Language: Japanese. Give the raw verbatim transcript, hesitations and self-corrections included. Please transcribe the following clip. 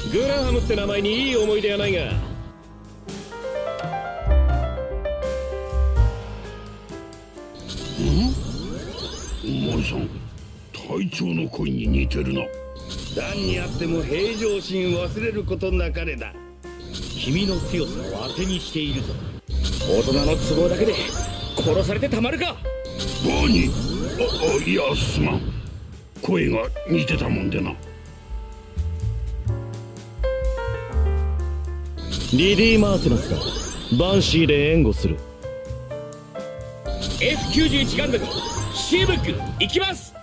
グラハムって名前にいい思い出はないが。 お前さん、隊長の声に似てるな。 何にあっても平常心忘れることなかれだ。君の強さを当てにしているぞ。大人の都合だけで殺されてたまるか。 バニー、あ、あ、いやすまん。声が似てたもんでな。 リディ・マーセナスだ。バンシーで援護する。 エフきゅうじゅういち ガンダム シーブック行きます。